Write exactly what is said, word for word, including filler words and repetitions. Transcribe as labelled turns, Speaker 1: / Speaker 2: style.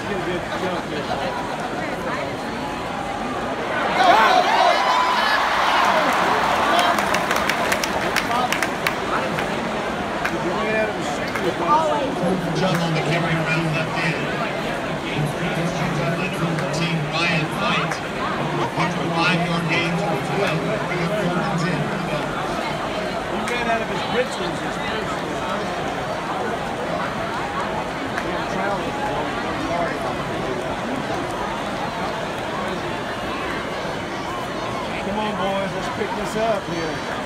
Speaker 1: get a good jump here.
Speaker 2: Jump on the carry around left end. Team Ryan White. Five-yard gain to twelve. Bring up Jordan's in.
Speaker 1: He ran out of his britches his first Come on, boys. Let's pick this up here.